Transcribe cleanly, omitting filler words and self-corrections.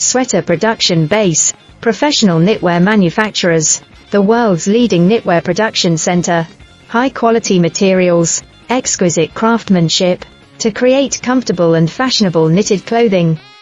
sweater production base, professional knitwear manufacturers, the world's leading knitwear production center, high-quality materials, exquisite craftsmanship, to create comfortable and fashionable knitted clothing.